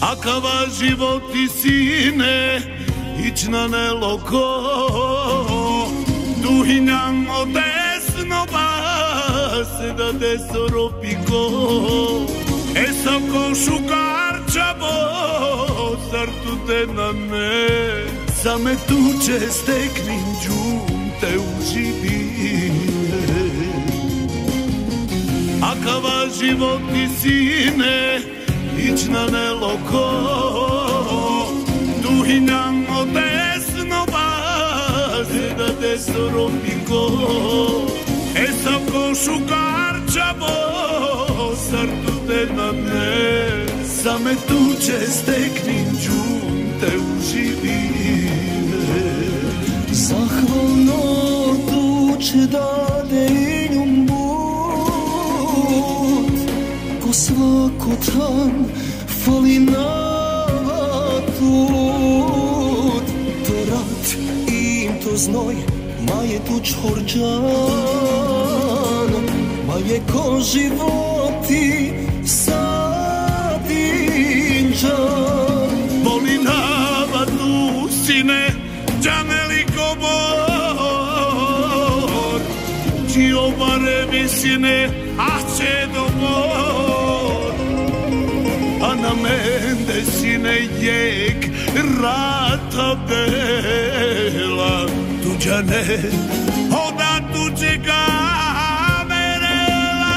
Akava životi sine, ić na neloko, duhinjam odesno base da desoro piko, esa ko šukarčavo, sartu te na ne, same tuče steknim džum te uživine. Akava životi sine, ić na neloko, duhinjam odesno base da desoro piko, esa ko šukarčavo, sartu te na ne, same tuče steknim džum te uživine. Zahvalno tuče dade i ljumbut, ko svako dan fali nama tut. To rat im to znoj, ma je tu čorđan, ma je ko životi sadinđan. Voli nama tu sine, džaneliko mor, čio bare visine, a će do mor. A na mende sine jek, rata bela, tuđane, hoda tuđe kamerela.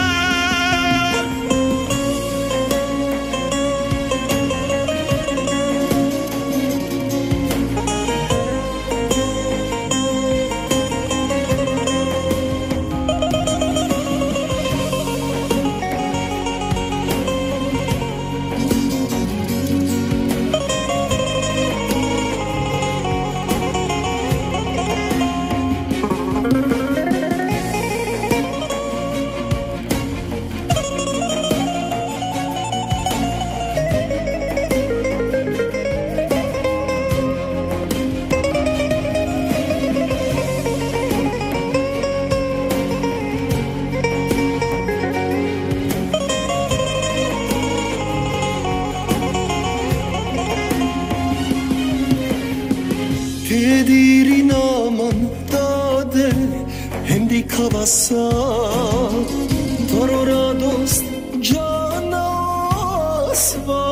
Kediri naman dade hendikavasa, toro radost džana sva.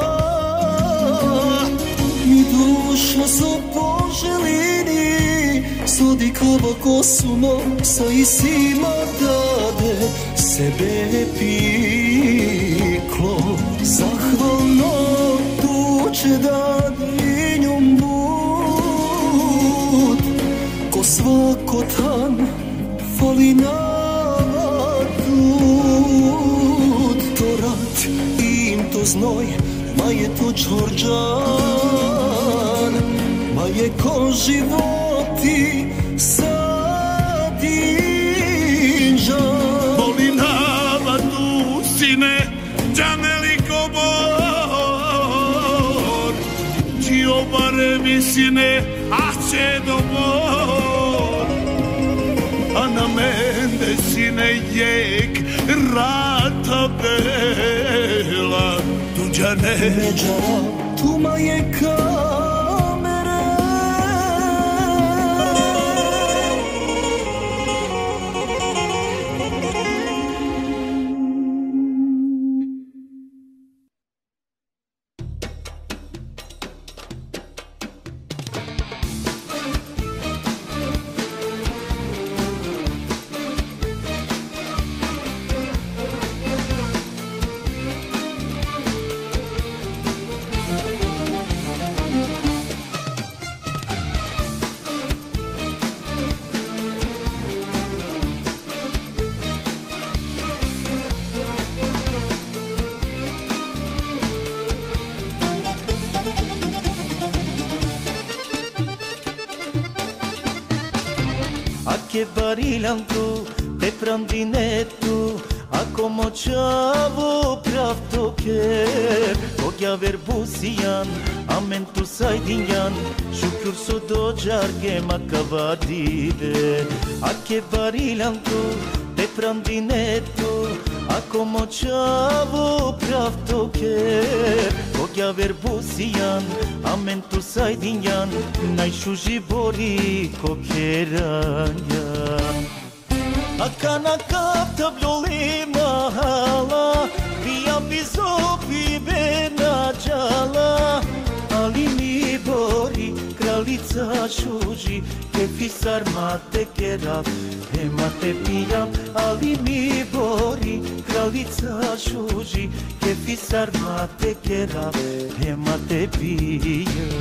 Mi duša so poželini, sodikava kosuno sa isima dade sebe piklo. Zahvalno tuče dade i ljumbut, ko svako dan fali nama tut. To rat im to znoj, ma je to čorđan, ma je ko životi sadinđan. Voli nama tu sine, džaneliko mor, čio bare visine, a će do mor. A na mende sine jek, rata bela, tuđane, Međara tuma je kamere. Che barilantu te prandinetu, ako moćavo pravto ke, kogja verbusijan, amen tu sajdinjan, šukur su dođarge makavadide. A che barilantu te prandinetu, ako moćavo pravto ke, kogja verbusian, amen tu sajdinjan, najshuji bori kokeranjan. A kana kap të vlolli mahala, via bizopi bena gjala. Ali mi bori, kraljica shuji, ke fisar mate keraf, e mate pijam. Ali mi bori, kraljica shuji, ke fisar mate keraf, e mate pijam.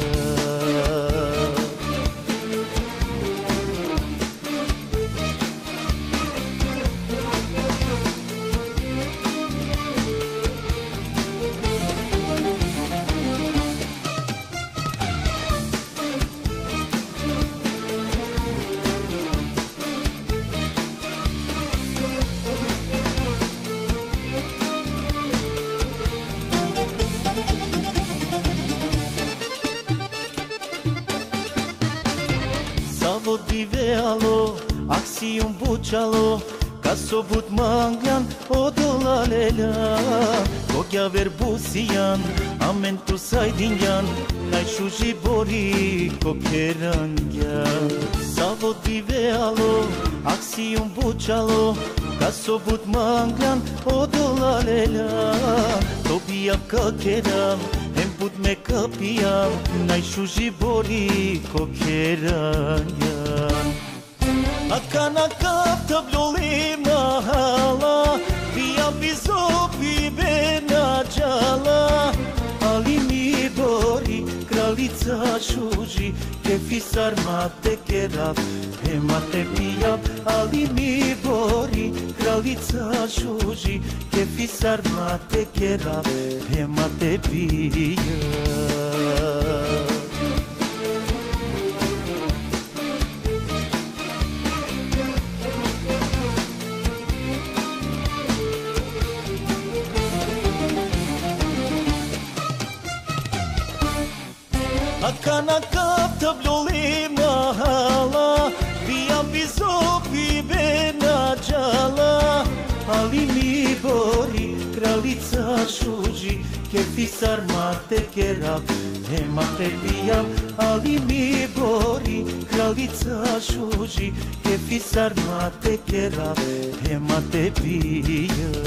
Alo, aksi un buçalo, ka sobut manglan, o dolalela. Kokja verbusian, amen tu sajdinjan, najshuji bori kokerangjan. Savo dive alo, aksi un buçalo, ka sobut manglan, o dolalela. Tobia kakeram, emput me kapia, najshuji bori kokerangjan. A kana kap të vlolli mahala, via bizopi bena gjala. Ali mi bori, kraljica shuji, ke fisar mate keraf, e mate pijam. Ali mi bori, kraljica shuji, ke fisar mate keraf, e mate pijam. A kana kap të vlolli mahala, via bizopi bena gjala. Ali mi bori, kraljica shuji, ke fisar mate keraf, e mate pijam. Ali mi bori, kraljica shuji, ke fisar mate keraf, e mate pijam.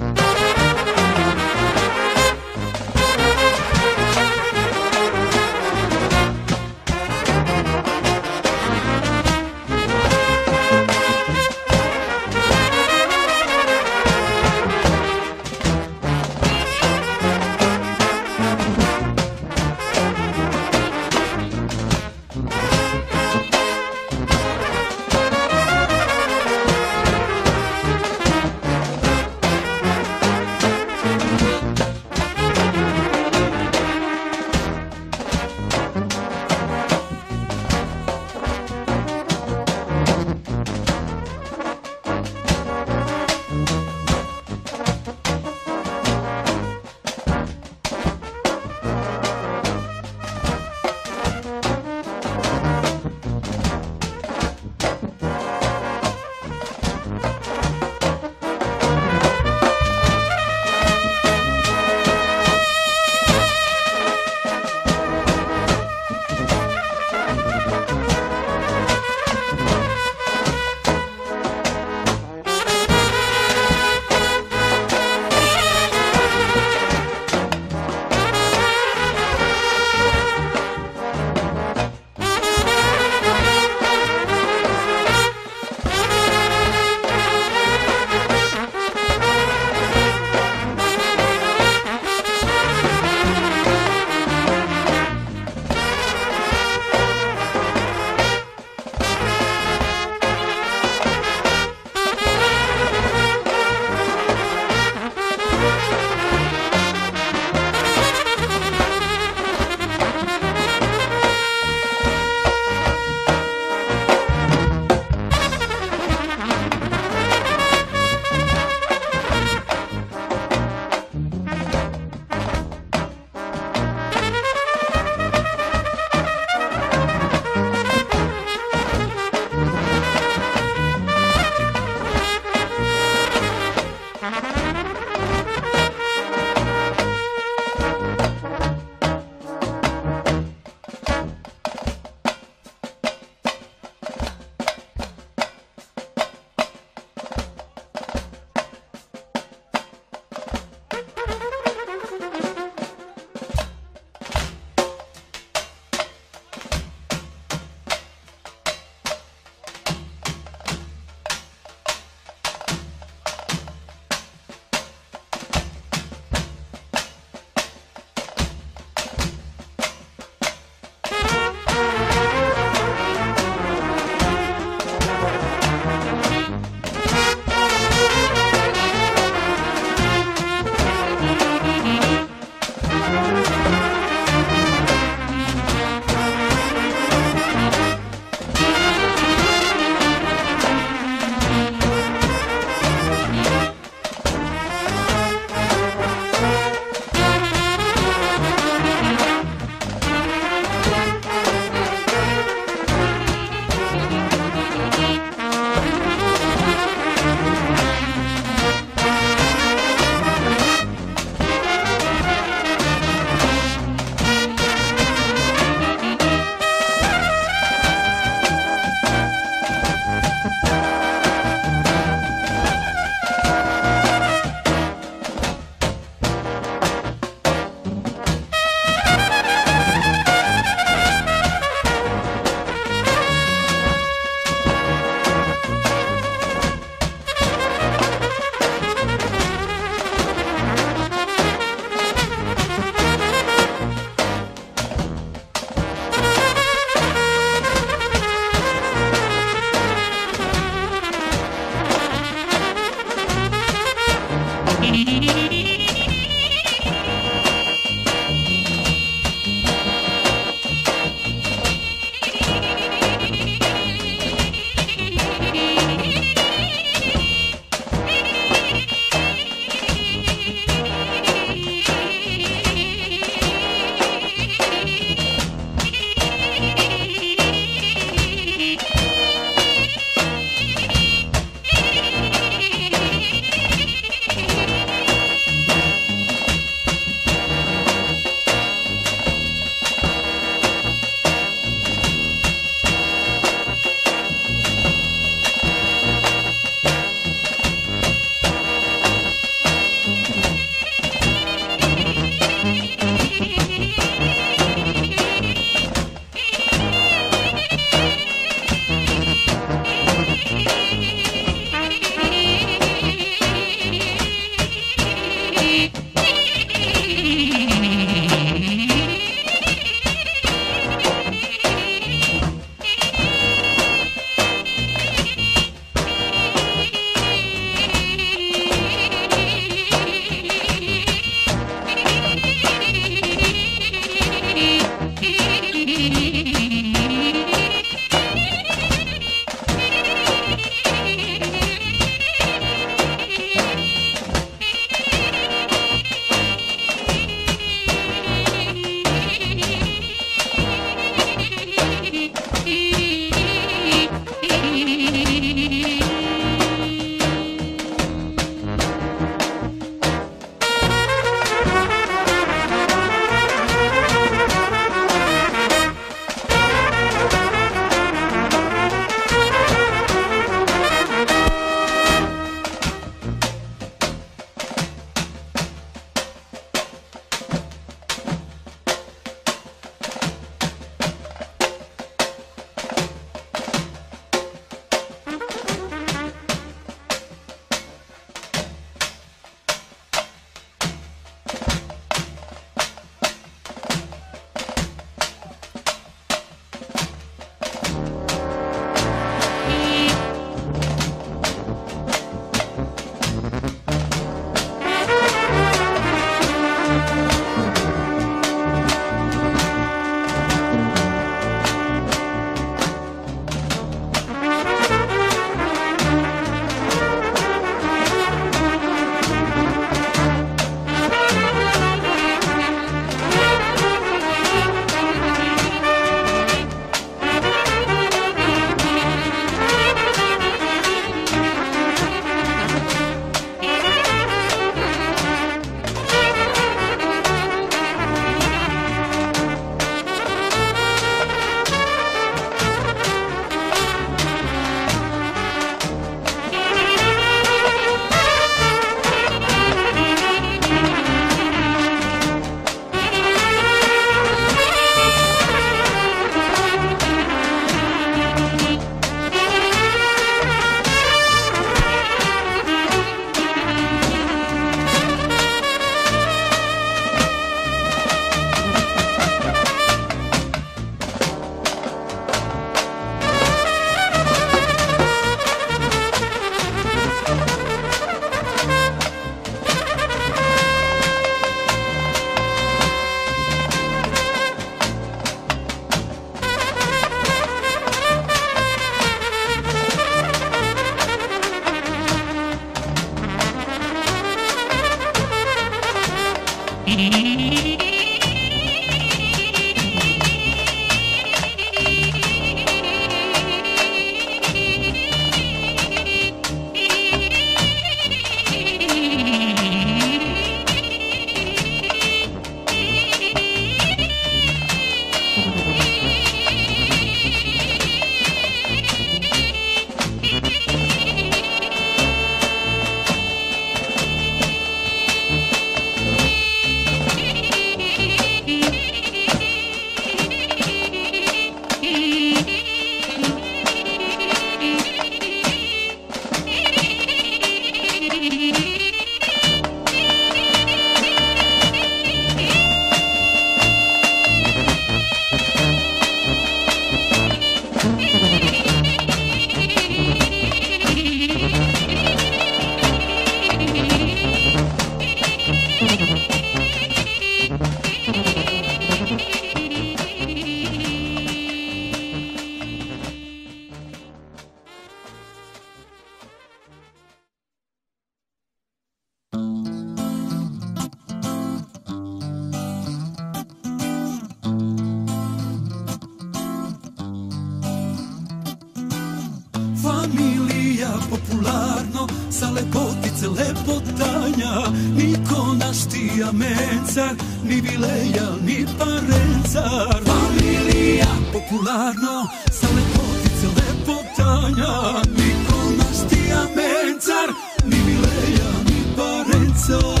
lepotice, lepotanja, niko naštija mencar, ni vileja, ni parencar. Familija, popularno, sa lepotice, lepotanja, niko naštija mencar, ni vileja, ni parencar.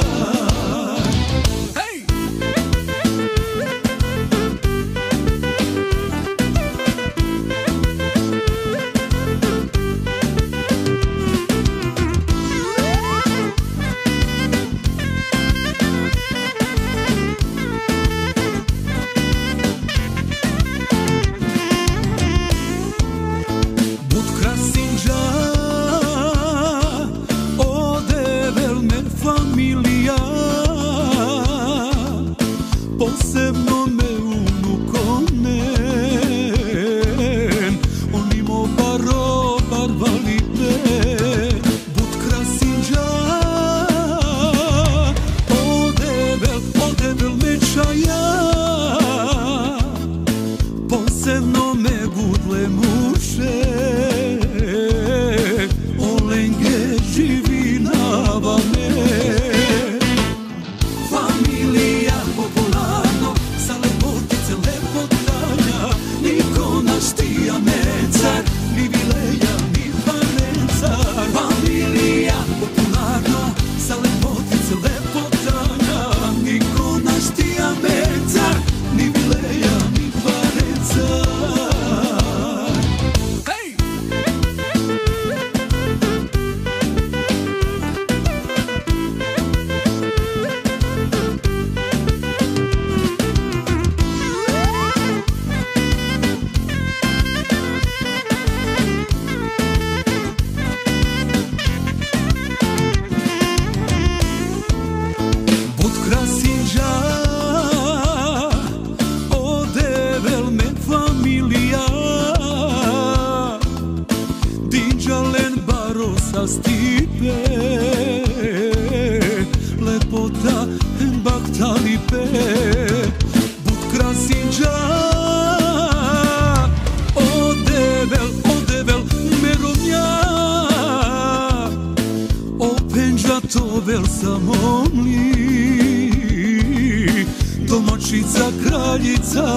Domaćica, kraljica,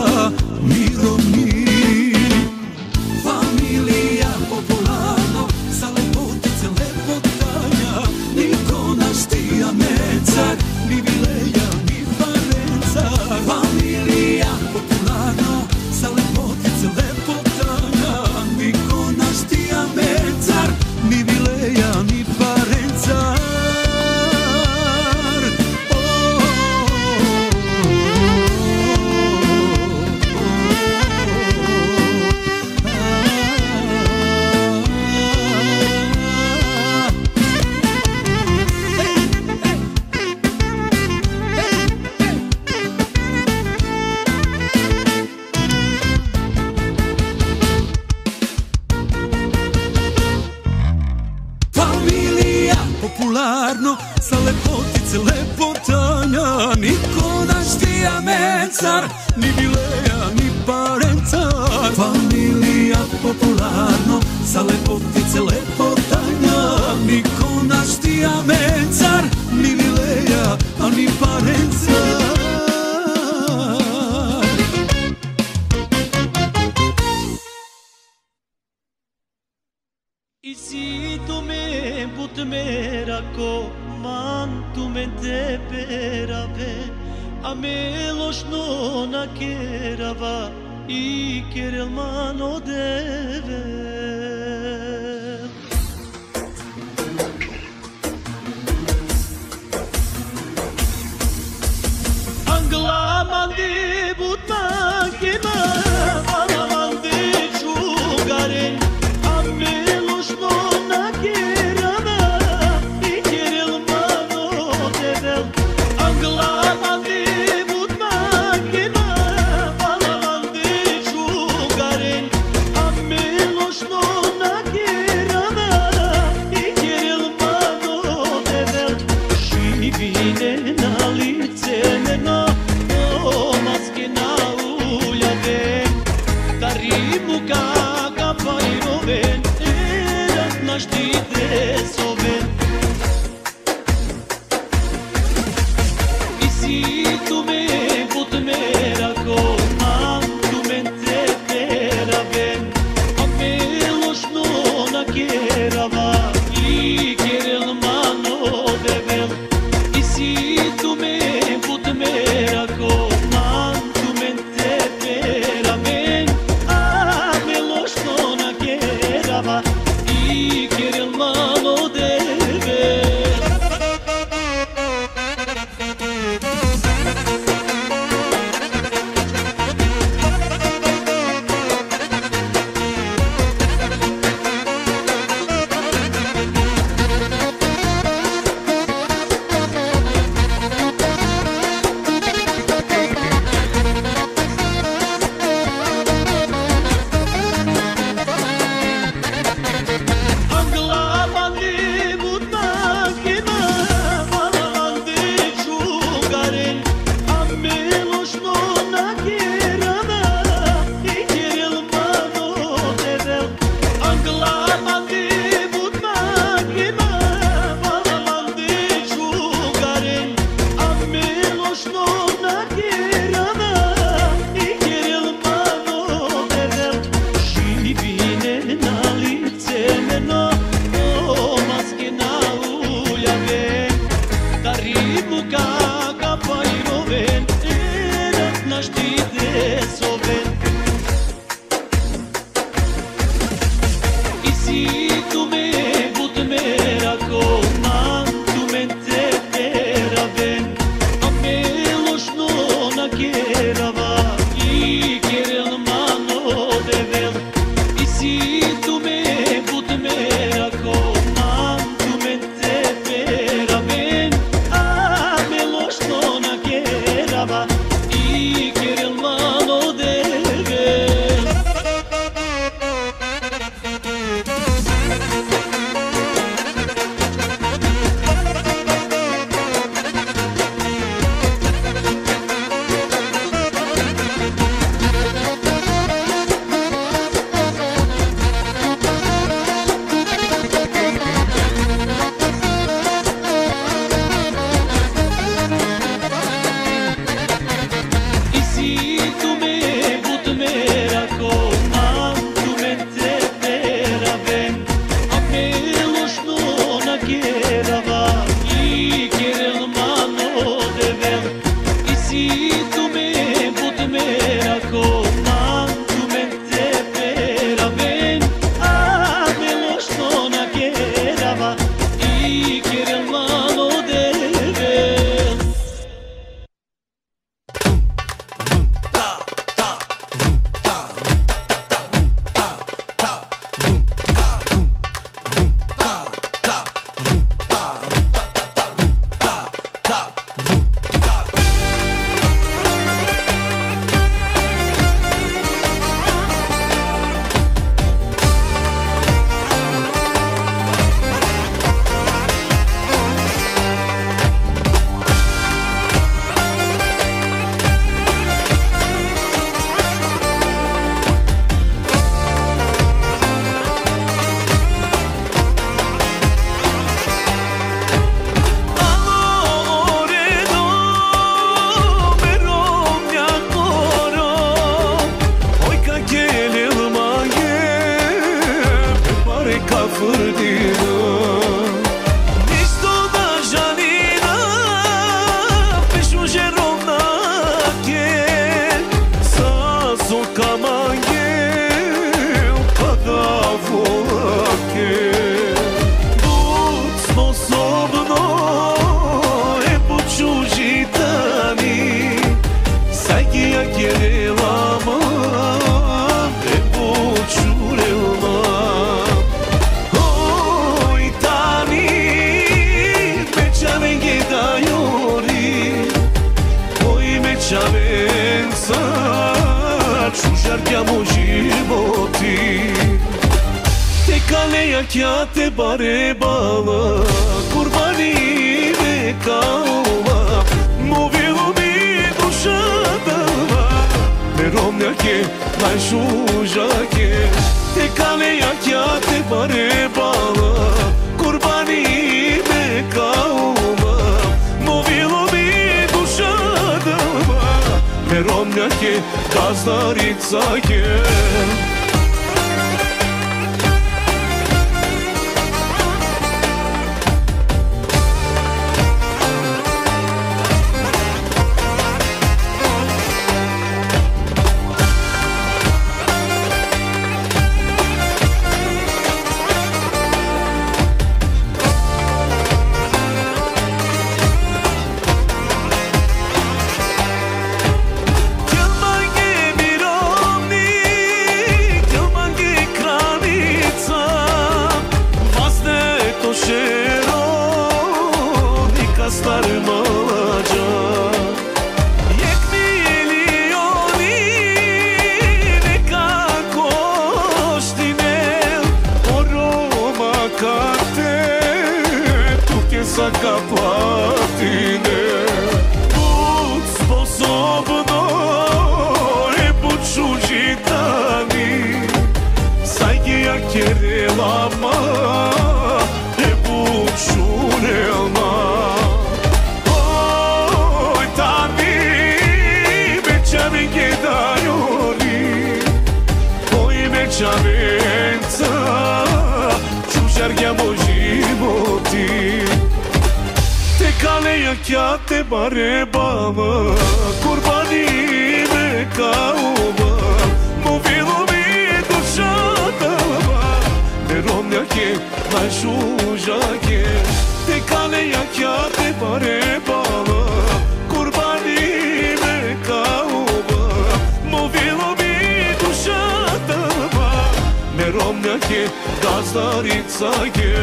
mirovnik. Familija, popularno, sa lepotice, lepotanja, niko naštija mencar, ni vileja, ni parencar. Familija, popularno, sa lepotice, lepotanja, niko naštija mencar, ni vileja, ni parencar. Popularno, sa lepotice, lepotanja, niko naštija mencar, ni vileja, ni parencar. Familija, popularno, sa lepotice, lepotanja, niko naštija mencar, ni vileja, ni parencar. I si tu me but mera ko man tu me te perave a me lošno na kerava I kerel mano deve Angla mandi but makima ala mandi čugaren a me kamange padavake Bud sposobno e počužitani Sajgija kjerelama e počurelma Oj tani meçavenge dajori Oj meçavenca Čužarkjamo životi Te kaleja kja te barebala Kurbani me kaova Movilo mi duša dava Meromnjake, najšužake Te kaleja kja te barebala Kurbani me kaova Movilo mi duša dava Meromnjake, gazdarica je Kapatine Bud sposobno e počužitani Sajgija kjerelama e počurelma Oj tani meçavenge dajori Oj meçavenca Čužarkjamo životi Kaleja kja te barebala Kurbani me kaova Movilo mi duša dava Meromnjake, najšužake Te kaleja kja te barebala Kurbani me kaova Movilo mi duša dava Meromnjake, gazdarica je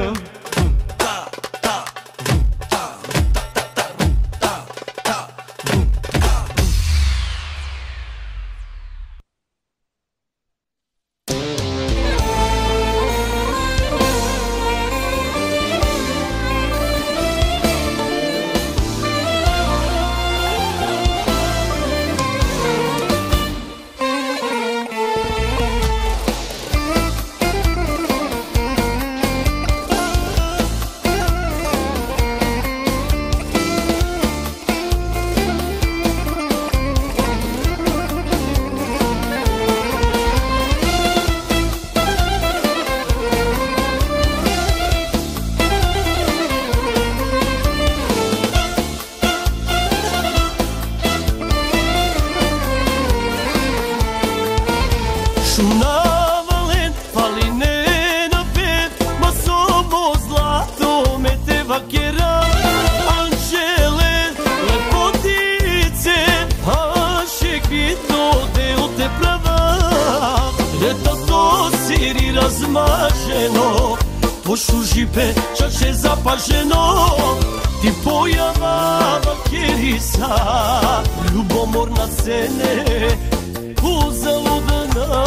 Razmaženo, pošužipe čaše zapaženo Ti pojavava kjerisa, ljubomorna cene, uzaludna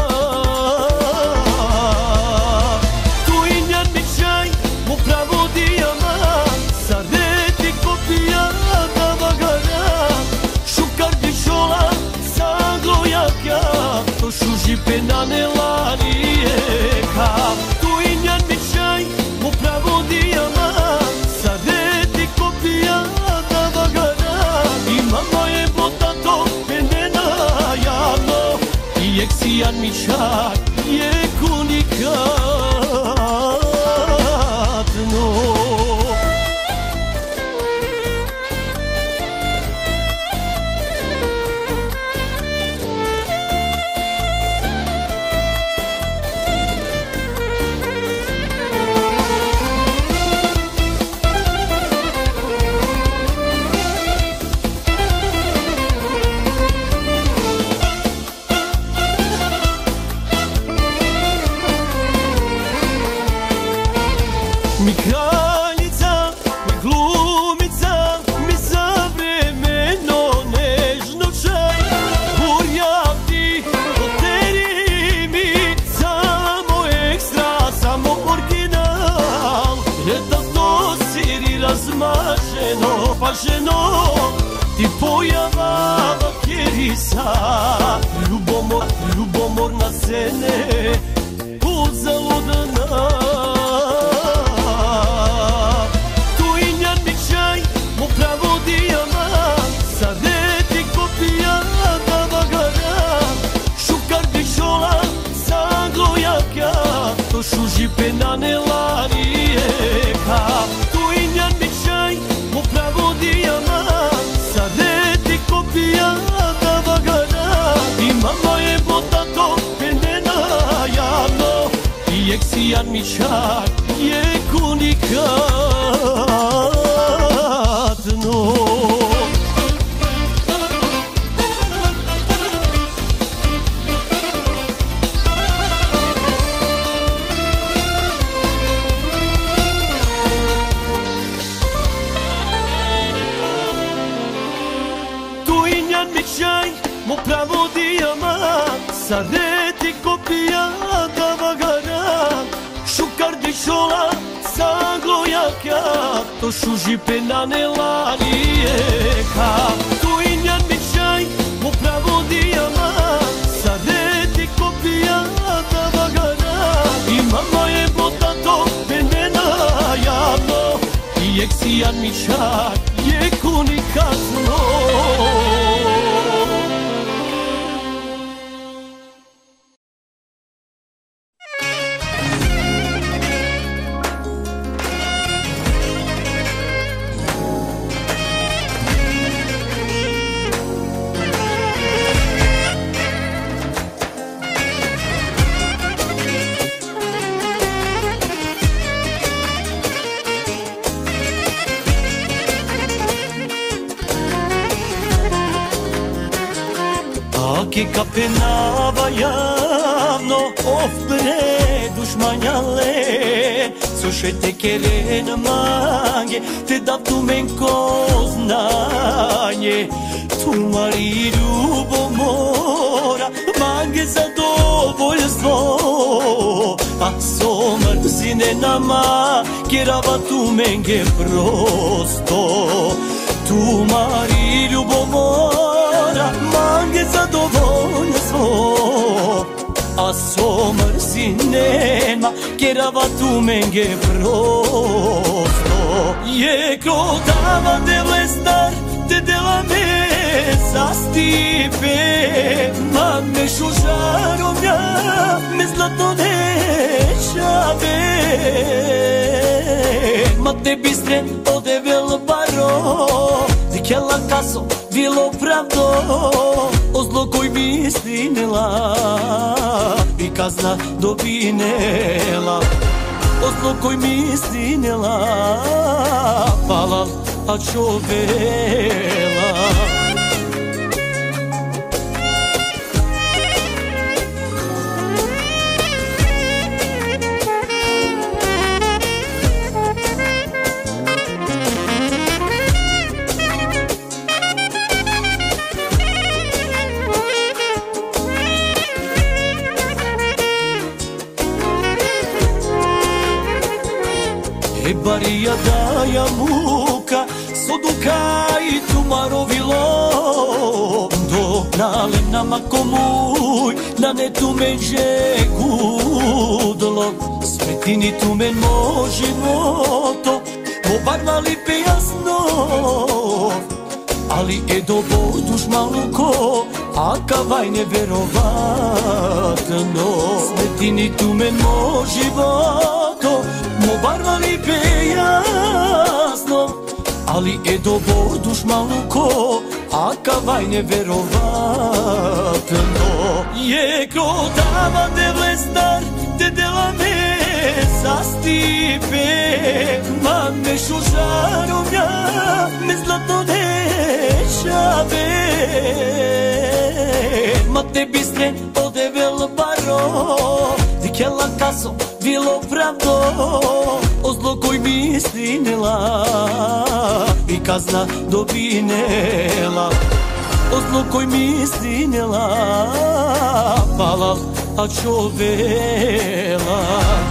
Tu injan mi čaj, mu pravo dijama, sareti kopija da bagara Šukar dišola, saglojaka, to šužipe na nelarijeka Tu injan mi čaj, mu pravo dijama, sareti kopija da bagara I mama je botato, pendena javno I eksijan mi čaj, je kunikatno Kraljica, mi glumica, mi zavremeno nežno čaj. Urjavdi, oteri mi, samo ekstra, samo original. Jedan dosir i razmaženo, paženo, ti pojava vakjerisa. Ljubomorna scene, uzaludna. Tujinjan mi čaj, mu pravo dijamant, sareti kopija da bagara. Šukar bišola, saglojaka, to šuži penane larijeka. Tujinjan mi čaj, mu pravo dijamant, sareti kopija da bagara. I mama je botato penena javno, i eksijan mi čak je unikatno. Tujinjan mi čaj, mu pravo dijamant, sareti kopija da bagara. Šukar dišola, saglojaka, to šuži penane larijeka. Tujinjan mi čaj, mu pravo dijamant, sareti kopija da bagara. I mama je botato penena javno, i eksijan mi čak je unikatno. Aki kapenava javno, bre dušmanjale. Slušaj te keren mange, te da tu menko znanje. Tu mari ljubomora, mange zadovoljstvo. A so mrzine nama, kjerava tu menge prosto. Tu mari ljubomora, mange zadovoljstvo. A so mrzinema, kjerava tu menge prosto. Je krotava devle star, te dela me zastipe. Ma me šužarovnja, me zlato nešave. Ma te bistre odevel baro, dikjela kaso, bilo pravdo. O zlo koji bi istinila i kazna dobinela. O zlo koji mi istinila, pala, a čovela. Barija daja muka, soduka i tumarovilo. Do nalem nama komuj, da ne tu međe gudlo. Svetini tu men mo životo, pobarvali pe jasno. Ali je dobo duš maluko, a kavaj neverovatno. Svetini tu men mo životo, barvali pe jasno, ali je dobo duš maluko, a kavaj neverovatno. Je krotava devle star, te dela me zastipe. Ma me šužarovnja, me zlato nešave. Ma te bistre odevel baro, Dikjela kaso, bilo pravdo, o zlo koji mi stinila i kazna dobinela. O zlo koji mi stinila, palal, a čovela.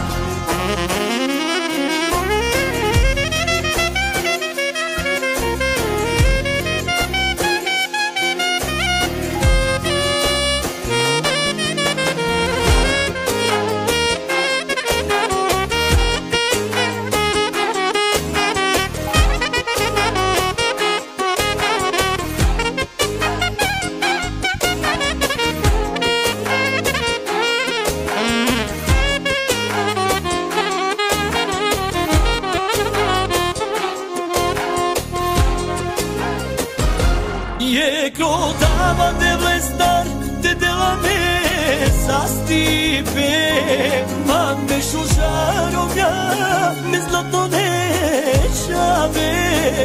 Dava devle star, te dela me sastipe. Ma me šužarovja, me zlato nešave.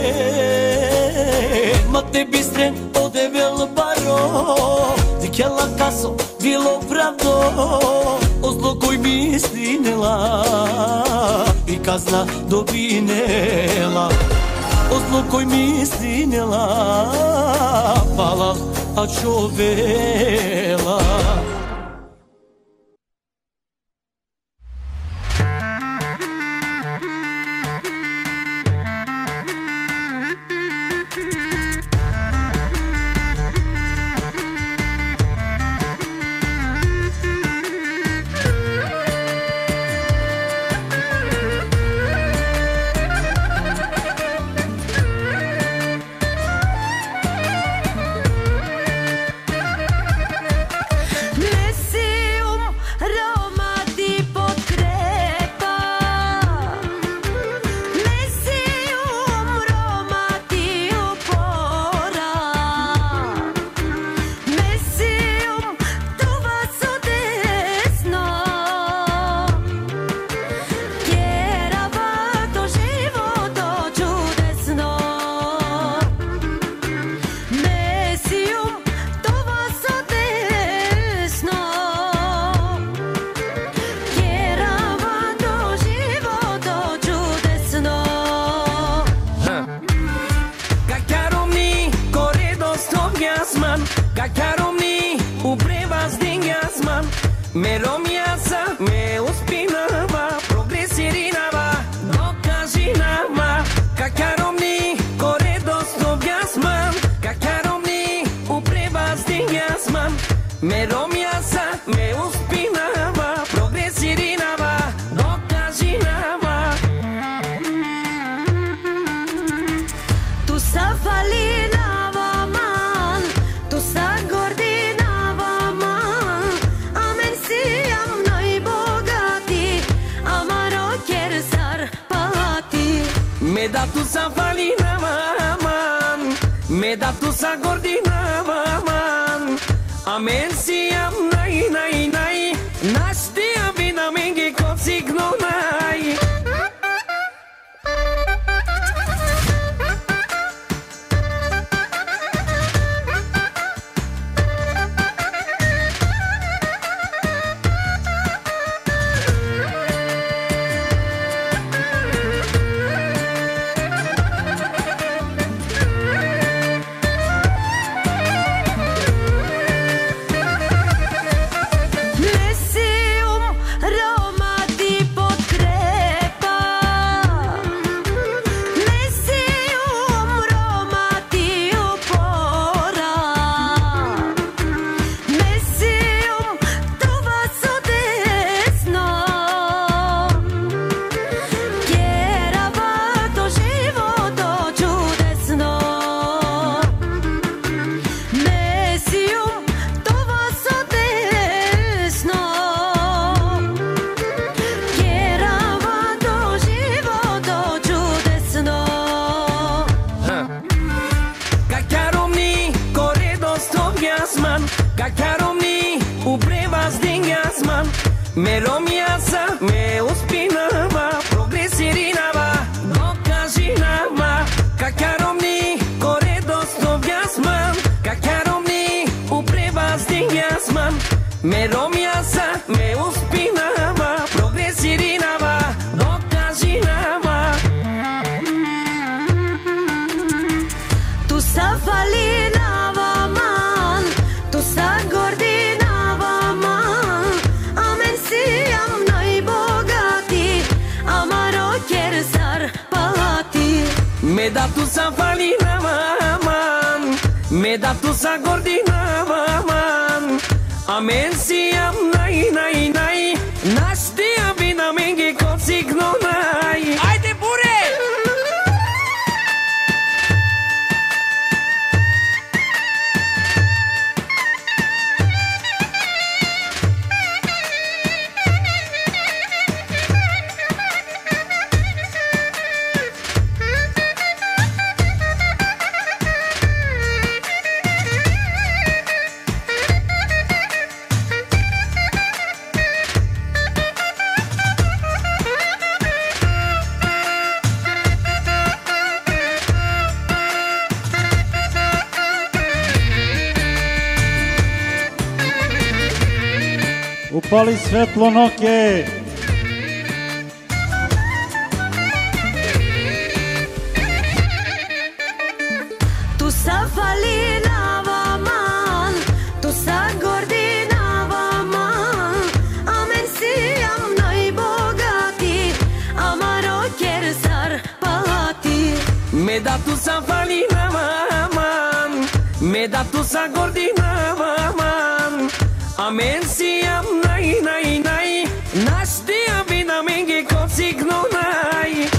Ma te bistren odevel baro, dikjela kaso, bilo pravdo, o zlo koji mi stinela i kazna dobinela. O zlo koji mi stinela, palal, a čovela. Me romiaza, me uspinava, progresirinava, dokažinava. Kakarovni, koredos dobjasman, kakarovni, uprevazdignjasman. Me romiaza, me uspinava, progresirinava, dokažinava. Tu sa falinava man, tu sa gordinava man. Amen si am najbogati, amaro kersar pati. Me da tu sa falinava man, me da tu sa gordinava man. Amen si am naj, naš ti abina mengi kocikno naj. Me romiaza, me uspinava, progresirinava, dokažinava. Kakarovni, koredos dobjasman, kakarovni, uprevazdignjasman. Me romiaza, me uspinava. dato sa falina man, me dato sa gordina man. Amen siam nai nai nai, nastia bina mengi consigno nai. Haide bure! Upali svetlo noke. Tu sa falinava man, tu sa gordinava man. Amen siam najbogati, amaro kersar pati. Me dato sa falina man, me dato sa gordina man. Amen siam nai nai nai, nastia bina mengi consigno nai.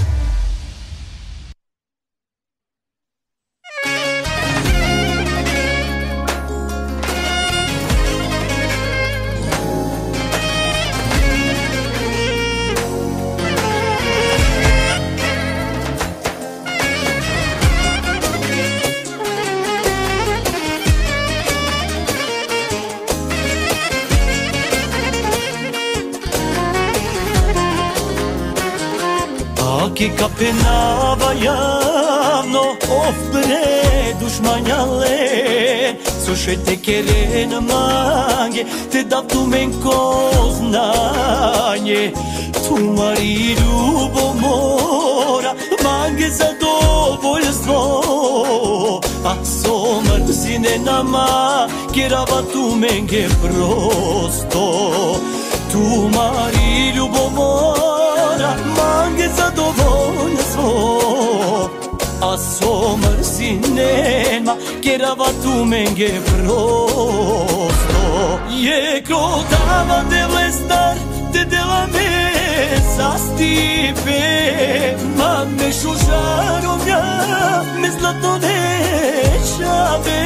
Ki kapenava javno, of bre dushmanjale. Slušaj te keren mange, te da tu menko znanje. Tu mari ljubomora, mange zadovoljstvo. A so mrzine nama, kerava tu menge prosto. Tu mari ljubomora, mange zadovoljstvo. A so mrzine, kerava tu menge prosto. Je krodava dele star, te dela me sastipe. Ma me šužarovja, me zlato dečave.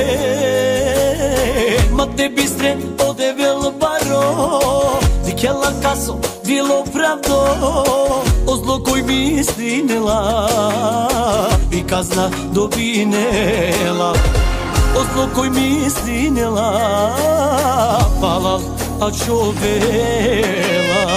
Ma te bistre odevel baro, di kjela kaso, bilo pravdo. O zlo koji bi istinila i kazna dobinela. O zlo koji mi istinila, palal, a čovela.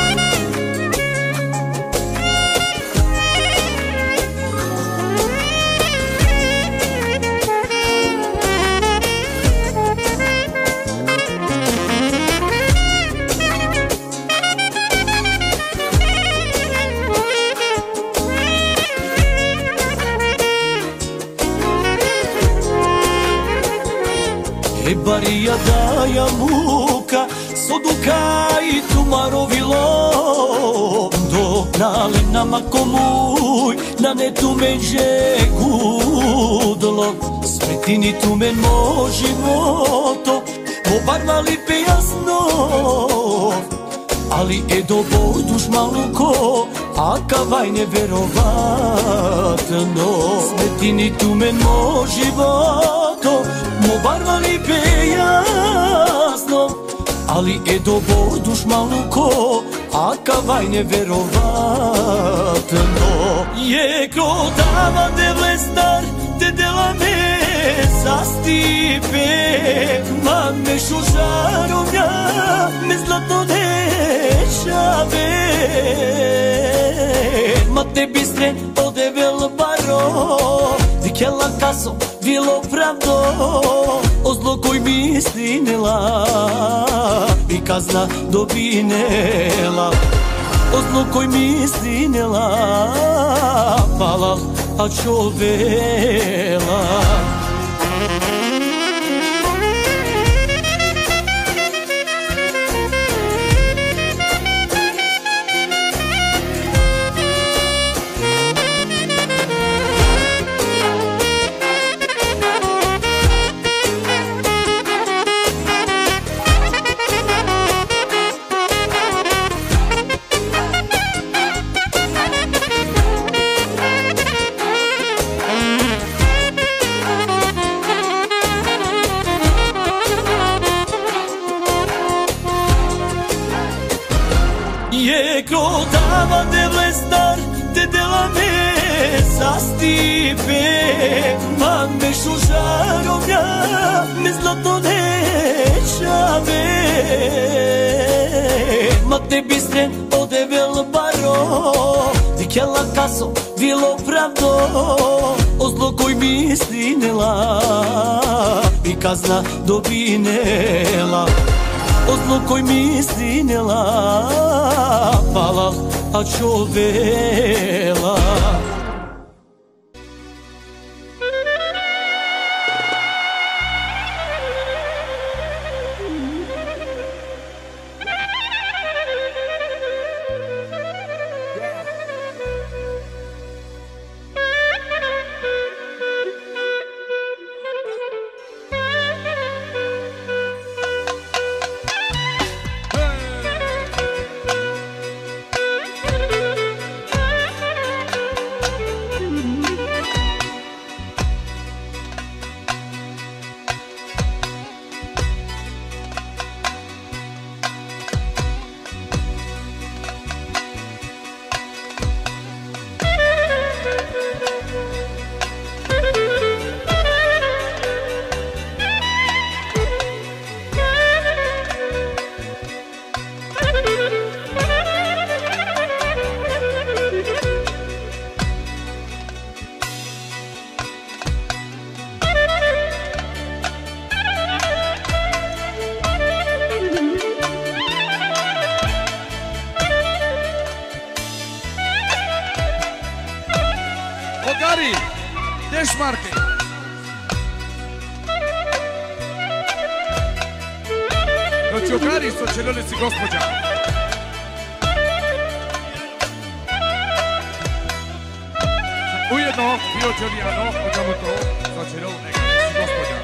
Barija daja muka, soduka i tumarovilo. Donale nama komuj, na ne tumen že gudlo. Smetini tumen mo životo, pobarvali pe jasno. Ali e do boj dušmaluko, a kavaj neverovatno. Smetini tumen mo životo, mo barvali pe jasno. Ali e do boj dušmaluko, a kavaj neverovatno. Je krodava devle star, te dela me sastipe. Ma me šužarovja, me zlato dečave. Ma te bistre odevel baro, di kjela kaso, bilo pravdo. O zlo koji bi istinila i kazna dobinela. O zlo koji mi istinela, palal, a čovela. Je krotava de vlestar, te dela mesa stipe. Ma me šužarovlja, me zlato nečave. Ma te bistren odevel baro, ti kjela kaso, bilo pravdo. O zlo koj mislinela, i kazna dobinela. O zlo koj mislinela, pala a čovela. Dešmarke. Noćokari su čelilici gospođa. Ujedno, bio Đulijano, odamo to, za čelilici gospođa.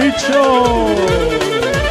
Micho!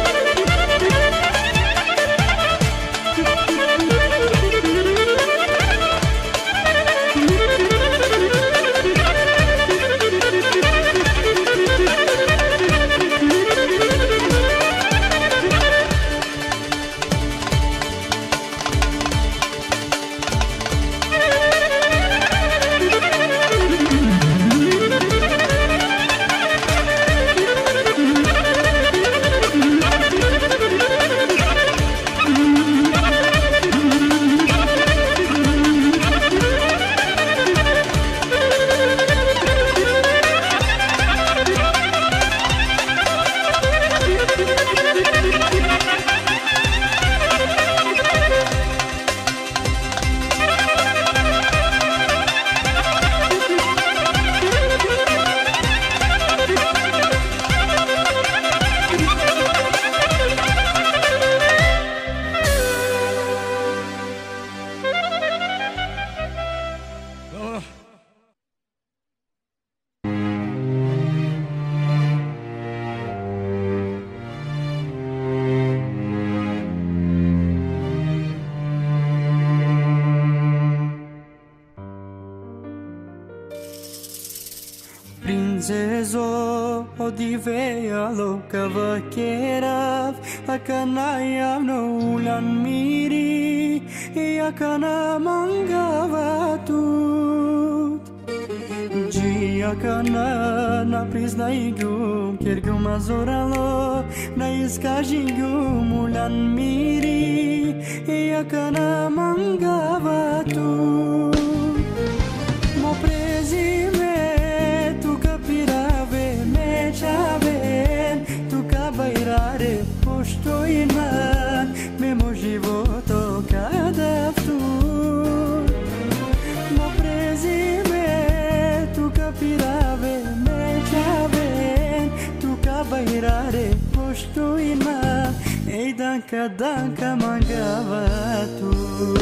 Princeso odivea loca vaquera akanaya no ulan miri e akana mangava tut Ji akana na priznaigu kiergu mazoralo na iskajingu ulan miri e akana mangava tut Mo prezime tu cabairare posto in man memo životo kada tu mo prezime tu capirave me chave tu cabairare posto in man e danka mangava tu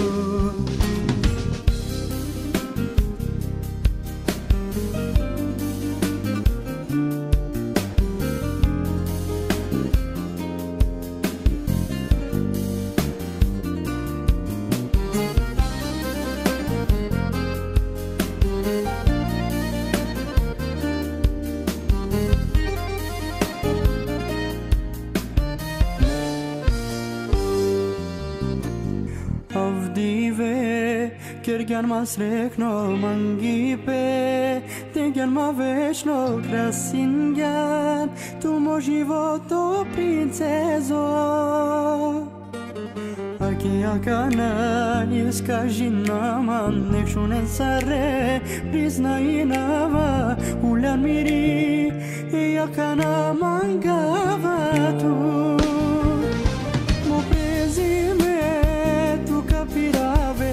Kërgjan ma srekno mangipe Tegjan ma vечно krasingan Tu mo životo princezo Aki akana iskaži nama Nek šunen sare priznaj nama Ulan miri I akana mangava tu Mo prezime tu capirave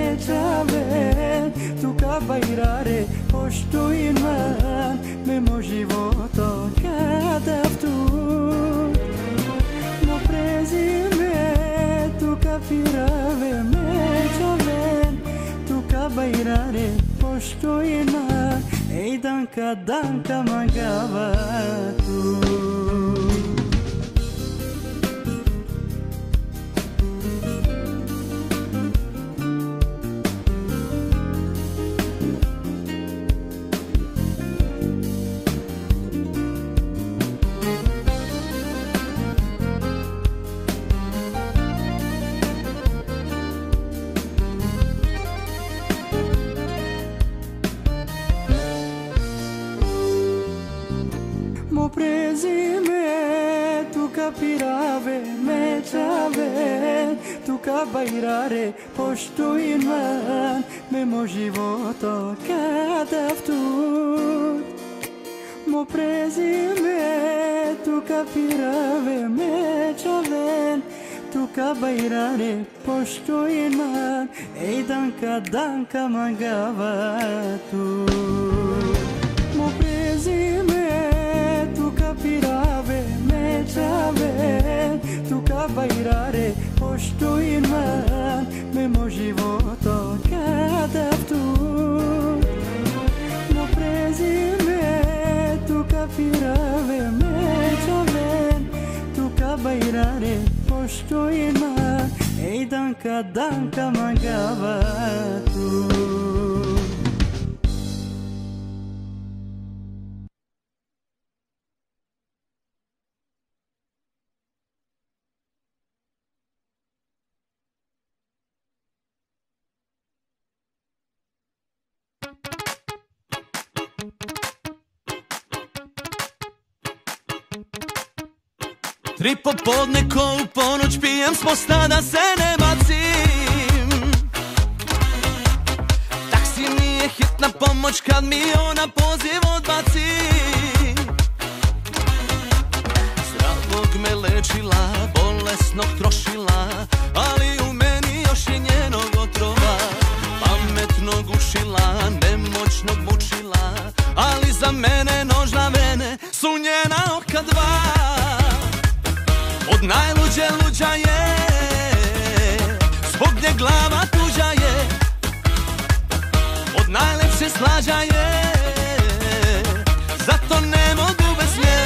tu cabairare posto in man memo životo kada tu mo prezime tu capirave me chaven tu cabairare posto in man e danka mangava tu prezime tu capirave me chave tu cabairare posto in man memo životo kada tu mo prezime tu capirave me chave tu cabairare posto in man e danka mangava tu mo prezime tu capirave me chave tu cabairare posto in man memo životo kada tu mo prezime tu capirave me bajrare poštojna. Ej danka, danka magavatu. Tri popodne ko u ponoć pijem s mosta da se ne bacim. Taksi nije hitna pomoć kad mi ona poziv odbaci. Zdravog me lečila, bolesnog trošila, ali u meni još je njenog otrova. Pametnog učila, nemoćnog mučila, ali za mene nožna vene su njena oka dva. Od najluđe luđa je, zbog nje glava tuđa je. Od najlepše slađa je, zato ne mogu bez nje.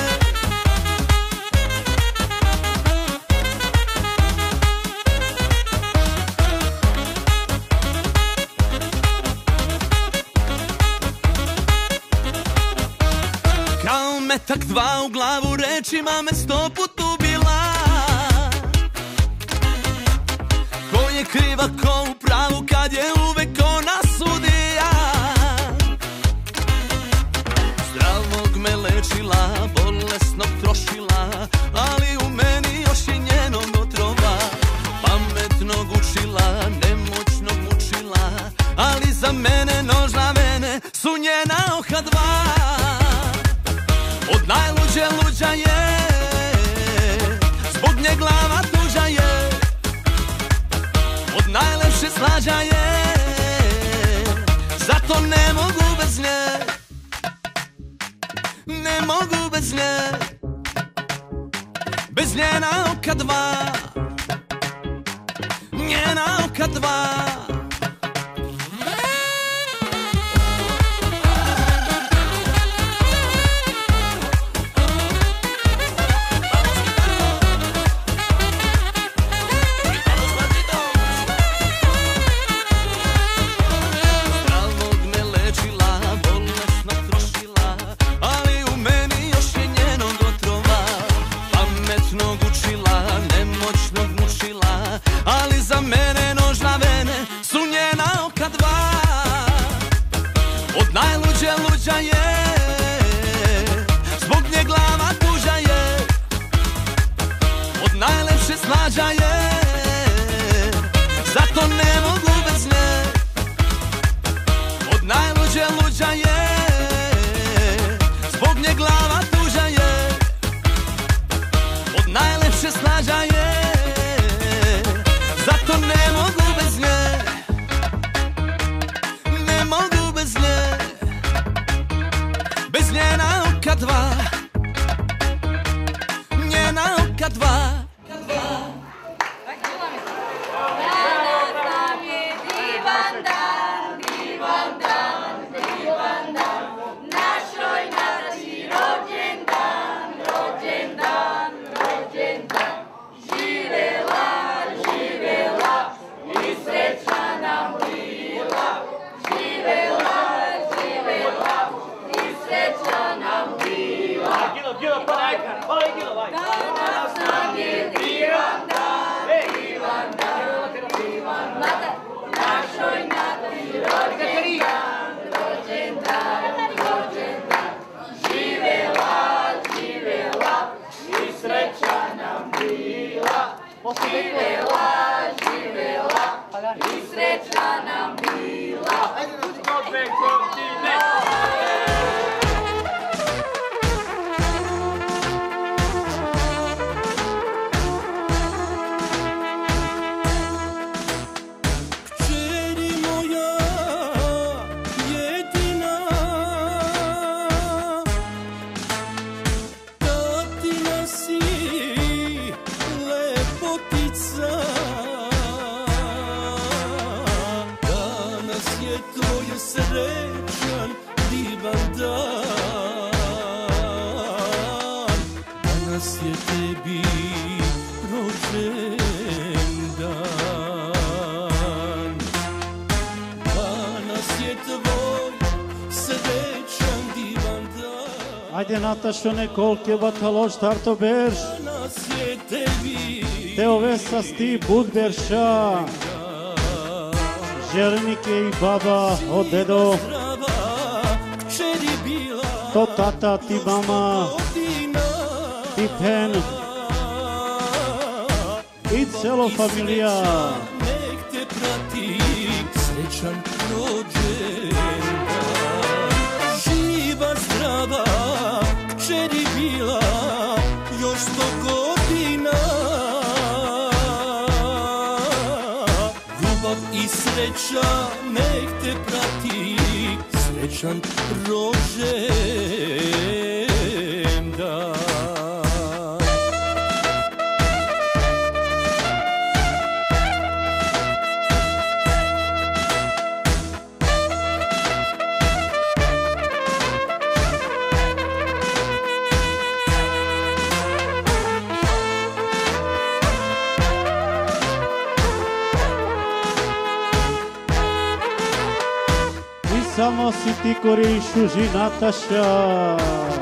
Kao metak dva u glavu, rečima me 100 put ubila. Ko je kriva, ko u pravu, kad je uvek ona sudija. Zdravog me lečila, bolesnog trošila, ali u meni još je njenog otrova. Pametnog učila, nemoćnog mučila, ali za mene nožna vene su njena oka dva. Od najluđe luđa je, zbog nje glava tuđa je. Od najlepše slađa je, zato ne mogu bez nje. Ne mogu bez nje. Bez njena oka dva. Njena oka dva. Najluđe luđa je, zbog nje glava tuđa je. Od najlepše slađa je, zato ne mogu bez nje. Od najluđe luđa je, zbog nje glava tuđa je. Od najlepše slađa je, zato ne mogu bez nje. Ne mogu bez nje. Bez njena oka dva. Njena oka dva. Danas nam je divan dan, divan dan, divan dan. Našoj naši rođen dan, rođen dan, rođen dan. Živela, živela i srećna nam bila. Živela, živela i srećna nam bila. Danas nam je divan dan, divan dan, divan dan. Našoj nadi rođen dan, rođen dan, rođen dan. Živela, živela i srećna nam bila. Živela, živela i srećna nam bila. Srećan divan dan, danas je tebi rođendan. Danas je tvoj srećan divan dan. Ajde Natašo, nekolke batalož tarto berš. Danas je tebi Teo Vesa sti budberša. Želenike i baba od dedo. To tata, ti mama, ti pen i celo familija. Nek te prati srećan rođendan. Živa, zdrava, kćeri bila još 100 godina. Ljubav i sreća nek te prati srećan rođendan. Samo si ti korišu ži Nataša.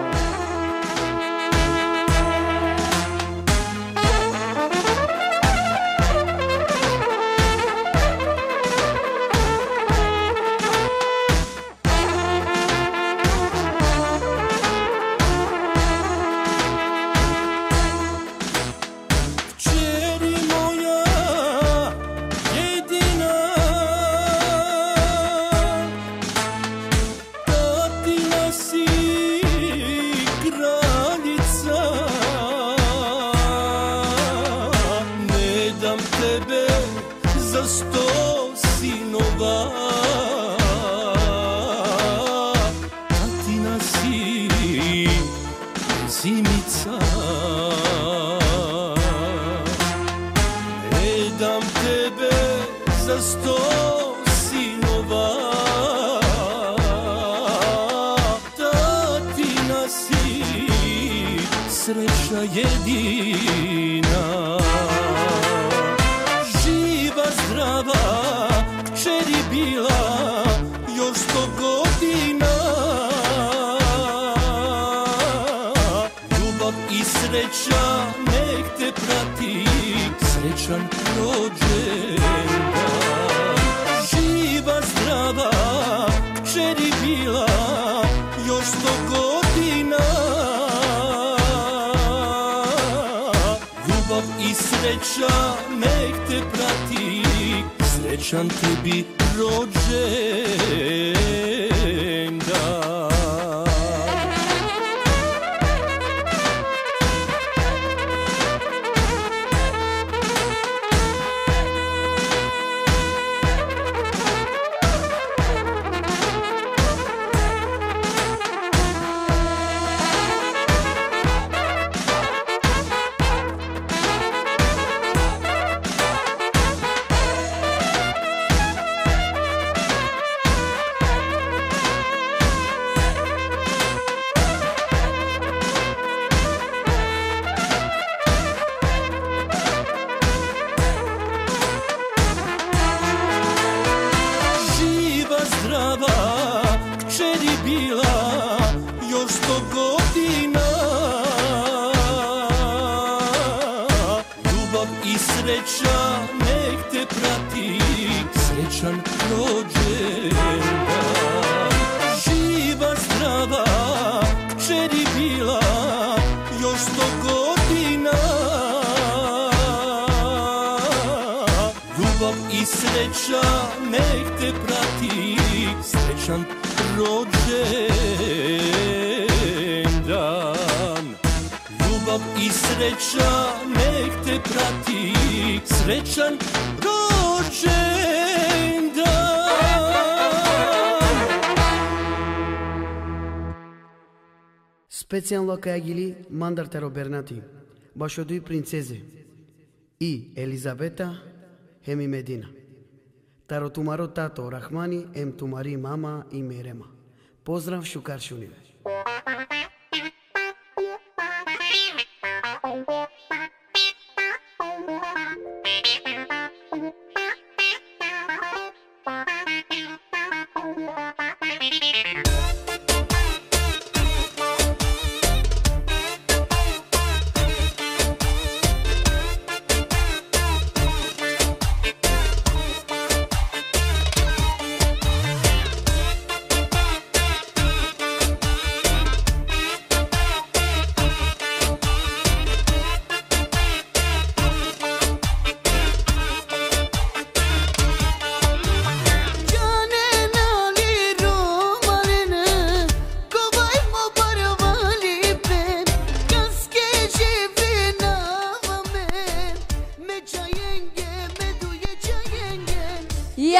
Sreća jedina. Živa, zdrava, kćeri bila još 100 godina. Ljubav i sreća nek te prati srećan rođendan. Živa, zdrava, kćeri bila još 100 godina. I sreća nek te prati srećan tebi rođendan. Kćeri bila još 100 godina. Ljubav i sreća nek te prati srećan rođendan. Živa, zdrava, kćeri bila još 100 godina. Ljubav i sreća nek te prati srećan rođendan. Ljubav i sreća nek te prati srećan rođendan. Specijalno kajagili mandartero Bernati, bašodui princeze i Elizabeta hemi Medina. Taro tumaro tato Rahmani em tumari mama i Merema. Pozdrav Šukaršunive.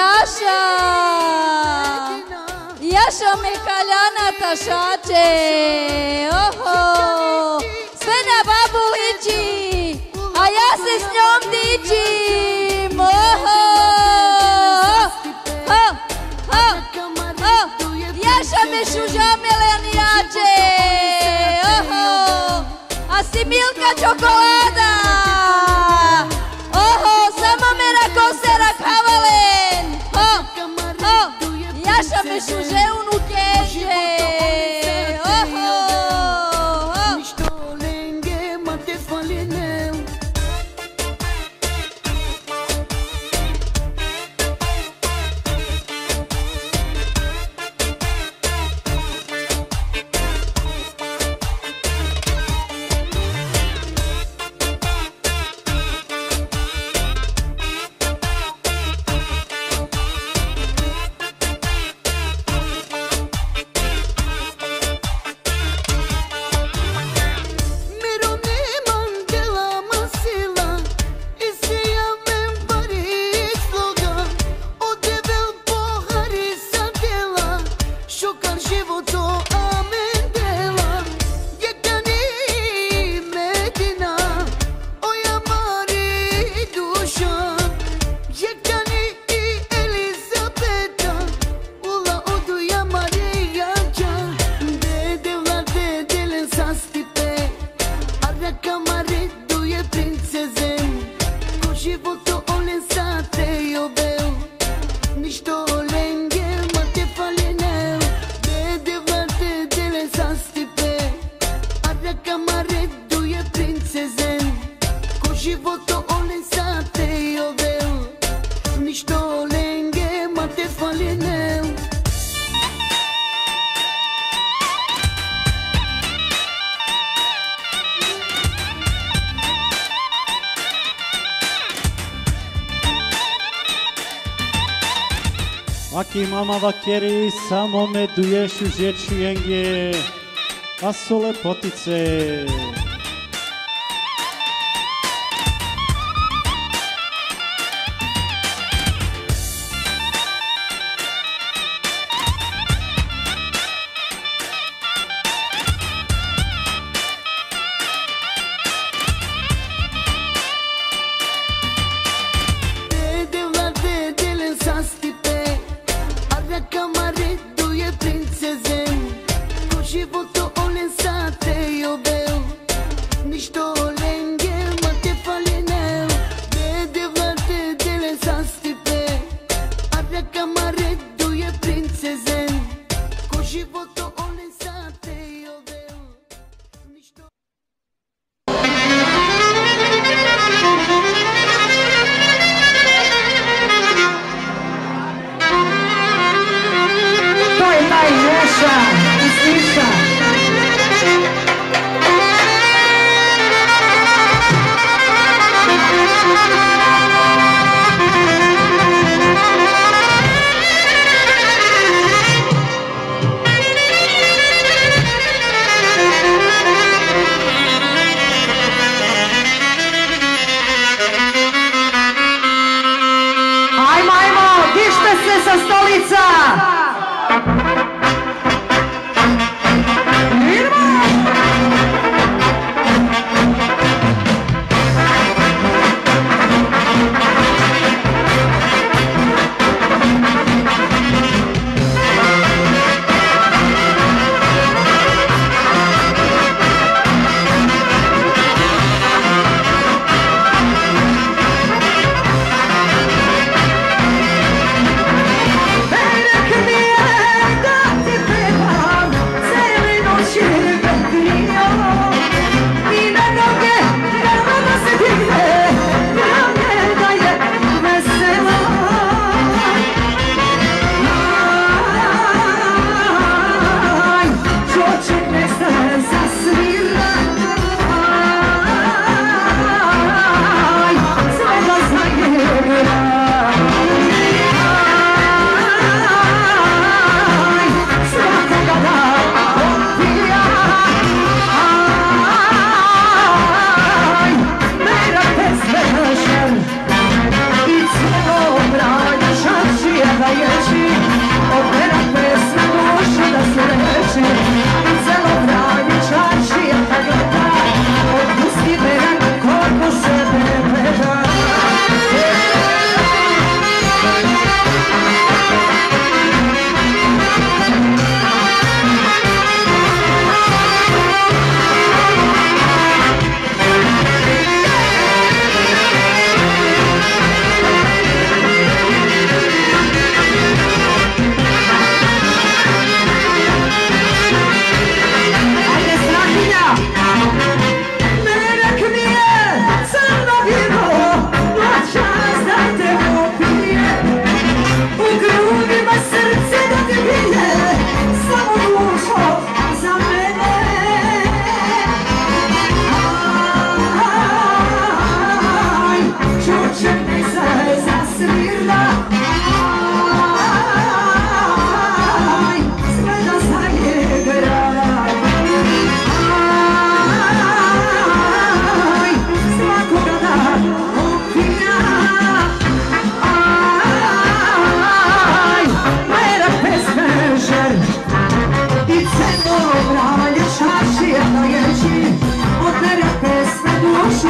Jaša, Jaša Mekaljana Tašače, oho, sve na babu liči, a ja se s njom dičim, oho, Jaša me šuža melenijače, oho, a si Milka čokolada, oho, samo me na kosera kavalen, Jaša me šuže unukeže, oho, Aki mama vakeri samo me duješ u žečijenge, a su lepotice.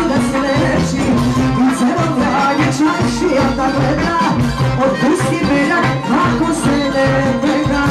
da se leči i celo dragi čajšija da gleda otpusti beljak kako se ne pega.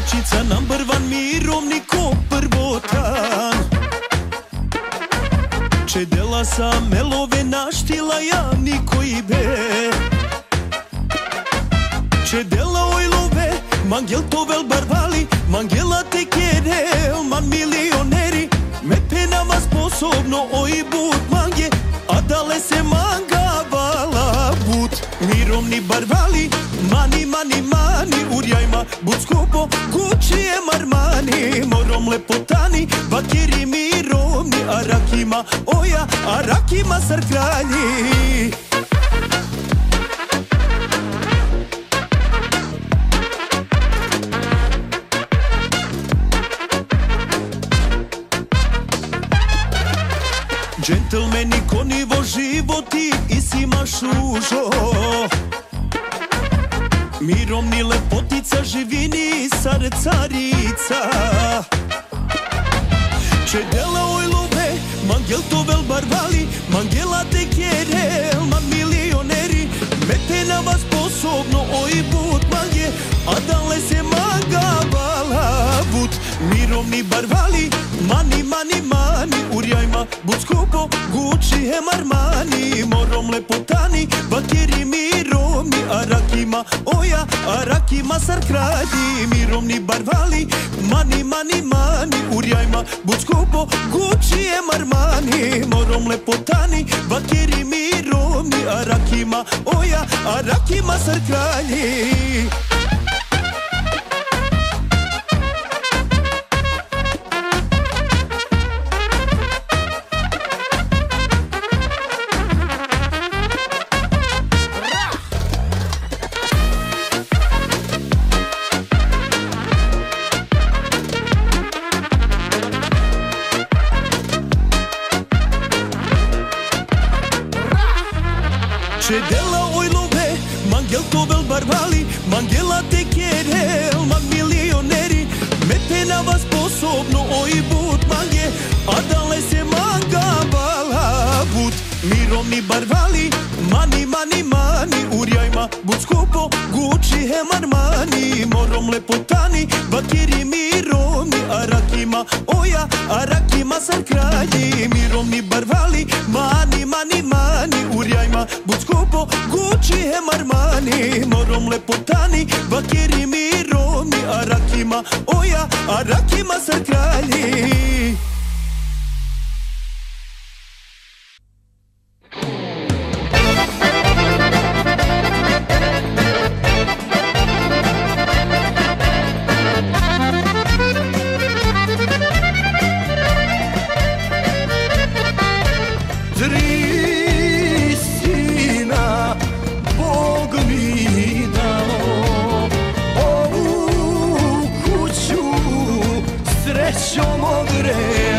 devojčica number one, mirovnik ko prvotan. Če dela sa melove naštila ja niko i be. Če dela ojlove, mangel to vel barvali, mangela te kere, man milioneri. Me penama sposobno oj but mange, a dale se manga vala but. Mirovni barvali, mani, mani, mani, urjajma bud skupo, Gucci Armani, morom lepotani, bakeri mirovni, arakima, oja, arakima sar kralji. Džentlmeni ko nivo životi i sima šužo. Mirovni lepotica živini sar carica. Če dela ojlove, mangel to vel barvali, mangela te kere, man milioneri. Me penava sposobno oj but mange, a dale se manga vala but. Mirovni barvali, mani, mani, mani, urjajma bud skupo, Gucci Armani, morom lepotani, bakeri mirovni, arakima, oja, arakima sar kralji. Mirovni barvali, mani, mani, mani, urjajma bud skupo, Gucci Armani, morom lepotani, bakeri mirovni, arakima, oja, arakima sar kralji. Če dela ojlove, mangel to vel barvali, mangela te kere, man milioneri. Me penava sposobno oj but mange, a dale se manga vala but. Mirovni barvali, mani, mani, mani, urjajma bud skupo, Gucci Armani, morom lepotani, bakeri mirovni, arakima, oja, arakima sar kralji. Mirovni barvali, mani, mani, mani, urjajma bud skupo, Gucci Armani, morom lepotani, bakeri mirovni, arakima, oja, arakima sar kralji. Srećom odre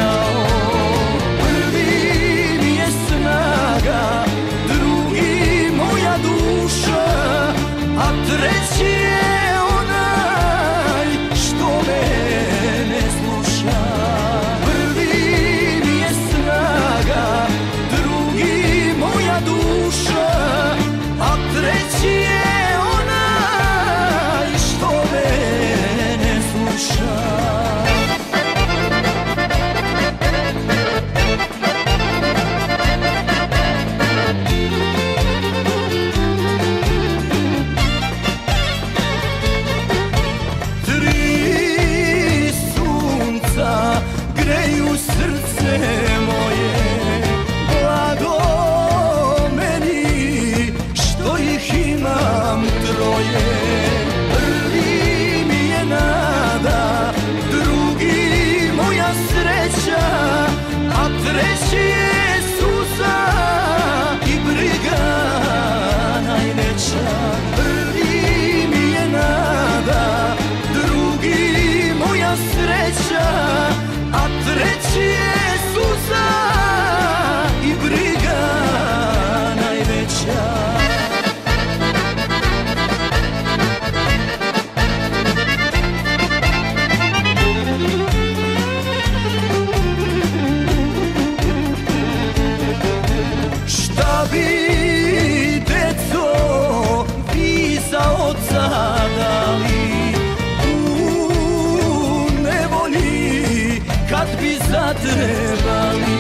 trebali.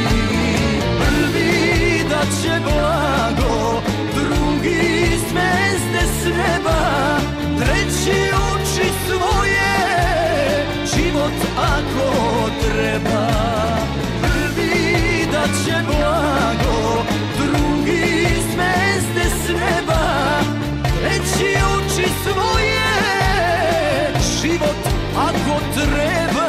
Prvi da će blago, drugi zvezde s neba, treći uči svoje, život ako treba. Prvi da će blago, drugi zvezde s neba, treći uči svoje, život ako treba.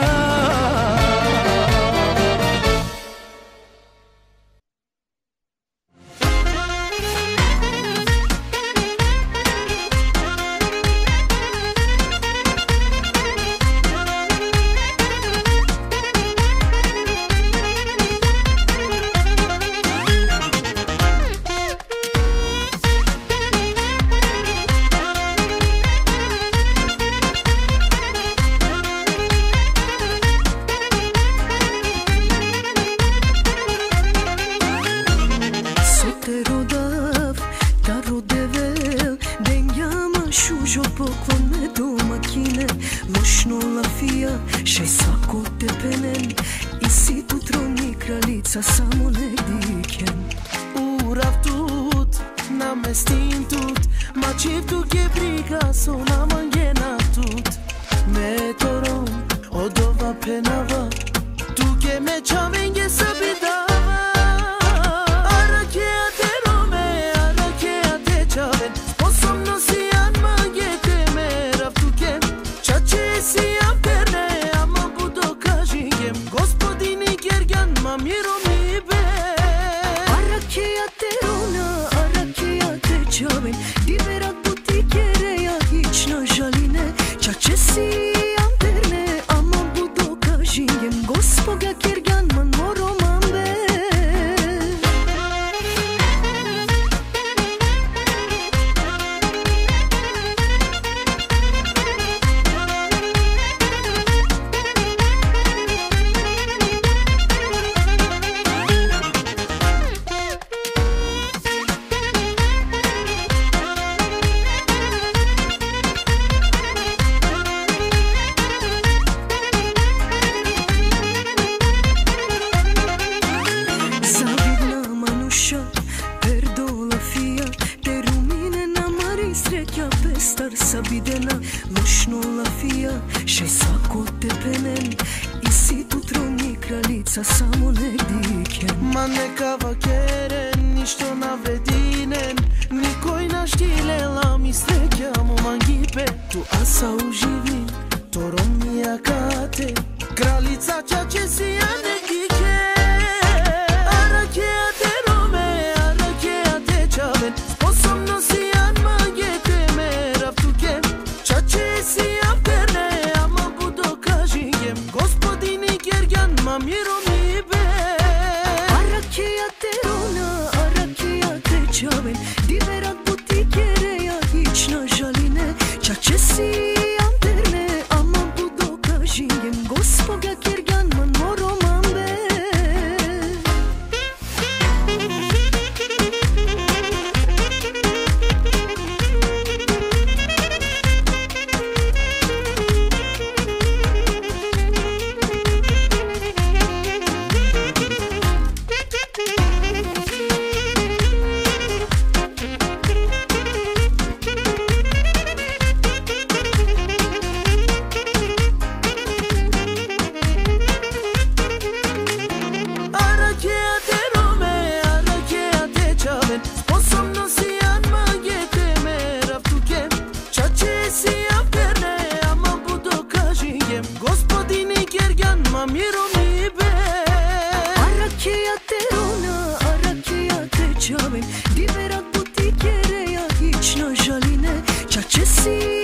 Diverat butichiere, ja hiç na žaline, ča će si